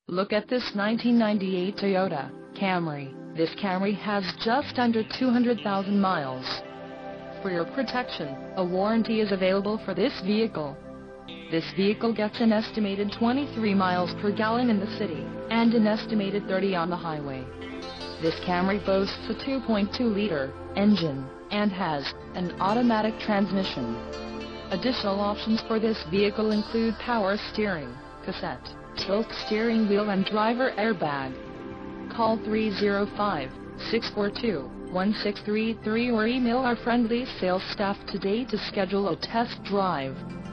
Look at this 1998 Toyota Camry. This Camry has just under 200,000 miles. For your protection, a warranty is available for this vehicle. This vehicle gets an estimated 23 miles per gallon in the city, and an estimated 30 on the highway. This Camry boasts a 2.2-liter engine, and has an automatic transmission. Additional options for this vehicle include power steering, cassette, tilt steering wheel and driver airbag. Call 305-642-1633 or email our friendly sales staff today to schedule a test drive.